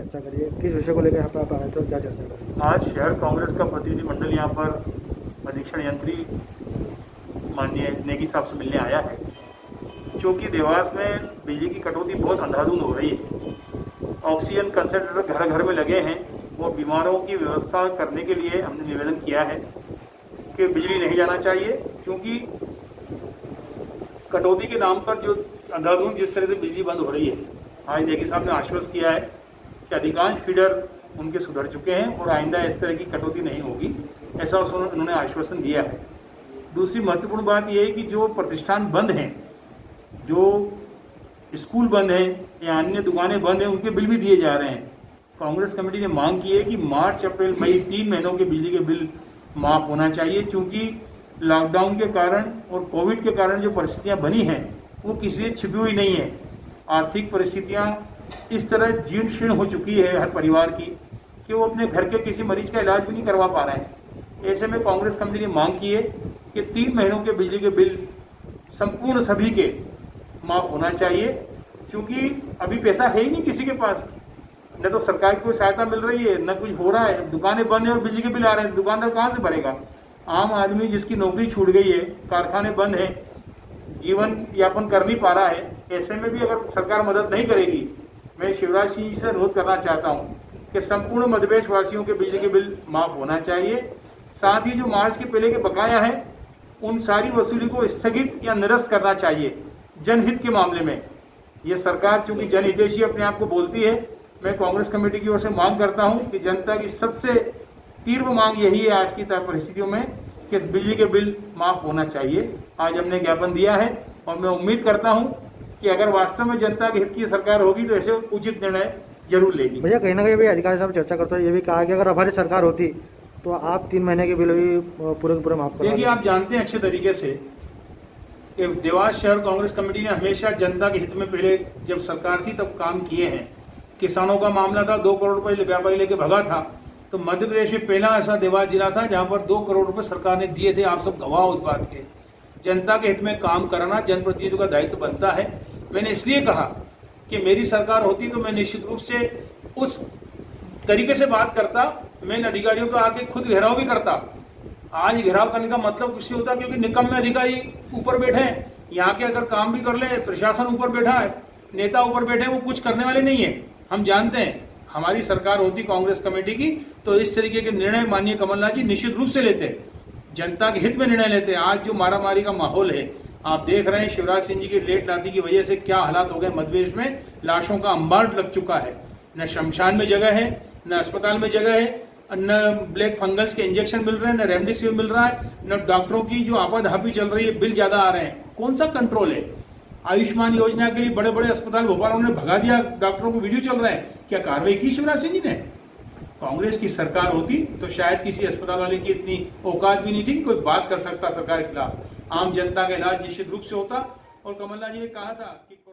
चर्चा करिए। किस विषय को लेकर यहाँ पर आप आए थे और क्या चर्चा करें? आज शहर कांग्रेस का प्रतिनिधिमंडल यहाँ पर अधीक्षण यंत्री माननीय नेगी साहब से मिलने आया है, क्योंकि देवास में बिजली की कटौती बहुत अंधाधुंध हो रही है। ऑक्सीजन कंसंट्रेटर घर घर में लगे हैं और बीमारों की व्यवस्था करने के लिए हमने निवेदन किया है कि बिजली नहीं जाना चाहिए, क्योंकि कटौती के नाम पर जो अंधाधुंध जिस तरह से बिजली बंद हो रही है, आज नेगी साहब ने आश्वस्त किया है कि अधिकांश फीडर उनके सुधर चुके हैं और आइंदा इस तरह की कटौती नहीं होगी, ऐसा उन्होंने आश्वासन दिया है। दूसरी महत्वपूर्ण बात यह है कि जो प्रतिष्ठान बंद हैं, जो स्कूल बंद हैं या अन्य दुकानें बंद हैं, उनके बिल भी दिए जा रहे हैं। कांग्रेस कमेटी ने मांग की है कि मार्च, अप्रैल, मई 3 महीनों के बिजली के बिल माफ होना चाहिए, क्योंकि लॉकडाउन के कारण और कोविड के कारण जो परिस्थितियां बनी हैं वो किसी से छिपी हुई नहीं है। आर्थिक परिस्थितियां इस तरह जीर्ण शीर्ण हो चुकी है हर परिवार की कि वो अपने घर के किसी मरीज का इलाज भी नहीं करवा पा रहे हैं। ऐसे में कांग्रेस कमेटी ने मांग की है कि 3 महीनों के बिजली के बिल संपूर्ण सभी के माफ होना चाहिए, क्योंकि अभी पैसा है ही नहीं किसी के पास। न तो सरकार की कोई सहायता मिल रही है, न कुछ हो रहा है, दुकानें बंद है और बिजली के बिल आ रहे हैं, दुकानदार कहाँ से भरेगा? आम आदमी जिसकी नौकरी छूट गई है, कारखाने बंद है, जीवन यापन कर नहीं पा रहा है, ऐसे में भी अगर सरकार मदद नहीं करेगी, मैं शिवराज सिंह जी से अनुरोध करना चाहता हूं कि संपूर्ण मध्यप्रदेश वासियों के बिजली के बिल माफ होना चाहिए। साथ ही जो मार्च के पहले के बकाया है उन सारी वसूली को स्थगित या निरस्त करना चाहिए जनहित के मामले में। ये सरकार चूंकि जनहितैषी अपने आप को बोलती है, मैं कांग्रेस कमेटी की ओर से मांग करता हूं कि जनता की सबसे तीव्र मांग यही है आज की परिस्थितियों में कि बिजली के बिल माफ होना चाहिए। आज हमने ज्ञापन दिया है और मैं उम्मीद करता हूं कि अगर वास्तव में जनता के हित की सरकार होगी तो ऐसे उचित निर्णय जरूर लेगी। भैया कहीं ना कहीं भी अधिकारी साहब चर्चा करते हैं, ये भी कहा कि अगर हमारी सरकार होती तो आप 3 महीने के बिल भी पूरे पूरे माफ करा। देखिए, आप जानते हैं अच्छे तरीके से कि देवास शहर कांग्रेस कमेटी ने हमेशा जनता के हित में पहले जब सरकार थी तब काम किए हैं। किसानों का मामला था, 2 करोड़ रुपए व्यापारी लेके भगा था, तो मध्य प्रदेश में पहला ऐसा देवास जिला था जहां पर 2 करोड़ रुपए सरकार ने दिए थे। आप सब गवाह उस बात के। जनता के हित में काम कराना जनप्रतिनिधियों का दायित्व बनता है। मैंने इसलिए कहा कि मेरी सरकार होती तो मैं निश्चित रूप से उस तरीके से बात करता, मैं अधिकारियों को आके खुद घेराव भी करता। आज घेराव करने का मतलब कुछ नहीं होता, क्योंकि निकम्मे अधिकारी ऊपर बैठे हैं। यहाँ के अगर काम भी कर ले, प्रशासन ऊपर बैठा है, नेता ऊपर बैठे हैं, वो कुछ करने वाले नहीं है। हम जानते हैं हमारी सरकार होती कांग्रेस कमेटी की तो इस तरीके के निर्णय माननीय कमलनाथ जी निश्चित रूप से लेते, जनता के हित में निर्णय लेते। आज जो मारामारी का माहौल है आप देख रहे हैं, शिवराज सिंह जी की लेट नाती की वजह से क्या हालात हो गए मध्य प्रदेश में। लाशों का अंबार लग चुका है, न शमशान में जगह है, न अस्पताल में जगह है, न ब्लैक फंगस के इंजेक्शन मिल रहे हैं, न रेमडेसिविर मिल रहा है, न डॉक्टरों की जो आपाधापी चल रही है, बिल ज्यादा आ रहे हैं। कौन सा कंट्रोल है? आयुष्मान योजना के लिए बड़े बड़े अस्पताल भोपाल उन्होंने भगा दिया, डॉक्टरों को वीडियो चल रहा है। क्या कार्रवाई की शिवराज सिंह जी ने? कांग्रेस की सरकार होती तो शायद किसी अस्पताल वाले की इतनी औकात भी नहीं थी, कोई बात कर सकता सरकार के खिलाफ। आम जनता का इलाज निश्चित रूप से होता। और कमलनाथ जी ने कहा था कि